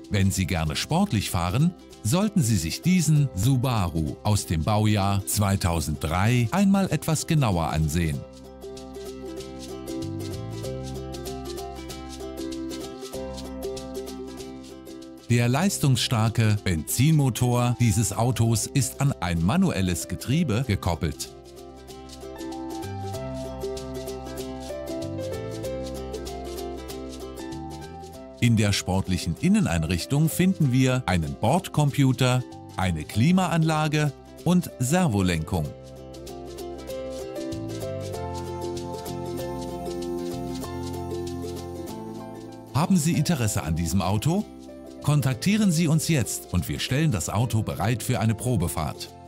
Wenn Sie gerne sportlich fahren, sollten Sie sich diesen Subaru aus dem Baujahr 2003 einmal etwas genauer ansehen. Der leistungsstarke Benzinmotor dieses Autos ist an ein manuelles Getriebe gekoppelt. In der sportlichen Inneneinrichtung finden wir einen Bordcomputer, eine Klimaanlage und Servolenkung. Haben Sie Interesse an diesem Auto? Kontaktieren Sie uns jetzt und wir stellen das Auto bereit für eine Probefahrt.